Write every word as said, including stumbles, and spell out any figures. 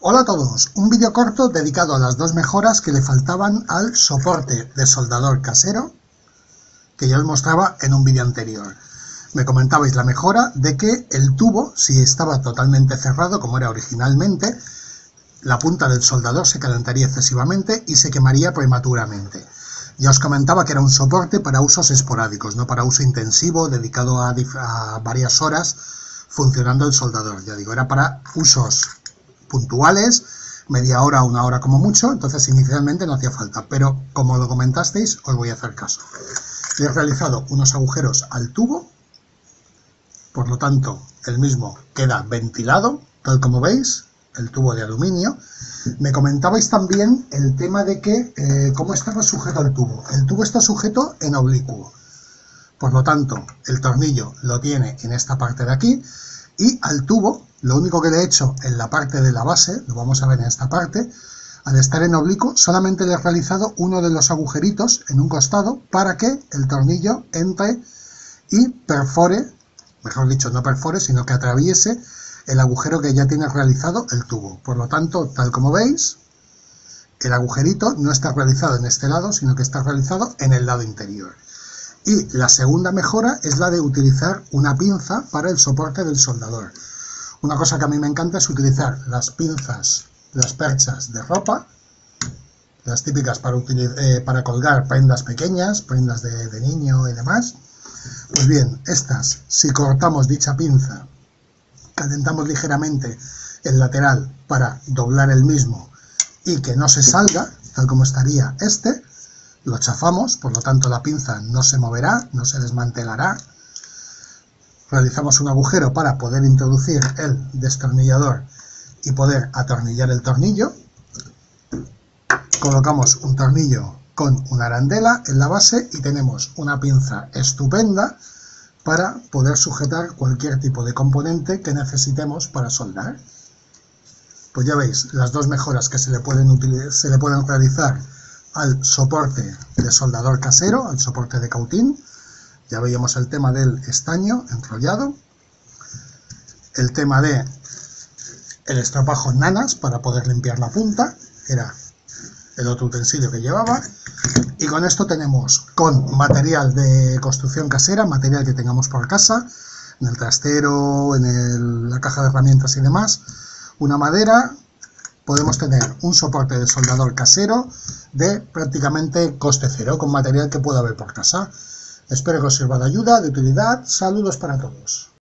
Hola a todos, un vídeo corto dedicado a las dos mejoras que le faltaban al soporte de soldador casero que ya os mostraba en un vídeo anterior. Me comentabais la mejora de que el tubo, si estaba totalmente cerrado como era originalmente, la punta del soldador se calentaría excesivamente y se quemaría prematuramente. Ya os comentaba que era un soporte para usos esporádicos, no para uso intensivo, dedicado a, a varias horas funcionando el soldador. Ya digo, era para usos puntuales, media hora o una hora como mucho, entonces inicialmente no hacía falta, pero como lo comentasteis, os voy a hacer caso. Le he realizado unos agujeros al tubo, por lo tanto el mismo queda ventilado, tal como veis, el tubo de aluminio. Me comentabais también el tema de que, eh, cómo estaba sujeto el tubo. El tubo está sujeto en oblicuo, por lo tanto el tornillo lo tiene en esta parte de aquí, y al tubo lo único que le he hecho en la parte de la base, lo vamos a ver en esta parte, al estar en oblicuo solamente le he realizado uno de los agujeritos en un costado para que el tornillo entre y perfore, mejor dicho no perfore, sino que atraviese el agujero que ya tiene realizado el tubo. Por lo tanto, tal como veis, el agujerito no está realizado en este lado, sino que está realizado en el lado interior. Y la segunda mejora es la de utilizar una pinza para el soporte del soldador. Una cosa que a mí me encanta es utilizar las pinzas, las perchas de ropa, las típicas para, eh, para colgar prendas pequeñas, prendas de, de niño y demás. Pues bien, estas, si cortamos dicha pinza, calentamos ligeramente el lateral para doblar el mismo y que no se salga, tal como estaría este, lo chafamos, por lo tanto la pinza no se moverá, no se desmantelará. Realizamos un agujero para poder introducir el destornillador y poder atornillar el tornillo. Colocamos un tornillo con una arandela en la base y tenemos una pinza estupenda para poder sujetar cualquier tipo de componente que necesitemos para soldar. Pues ya veis las dos mejoras que se le pueden, utilizar, se le pueden realizar al soporte de soldador casero, al soporte de cautín. Ya veíamos el tema del estaño enrollado, el tema de el estropajo nanas para poder limpiar la punta, era el otro utensilio que llevaba. Y con esto tenemos, con material de construcción casera, material que tengamos por casa, en el trastero, en el, la caja de herramientas y demás, una madera, podemos tener un soporte de soldador casero de prácticamente coste cero, con material que pueda haber por casa. Espero que os sirva de ayuda, de utilidad. Saludos para todos.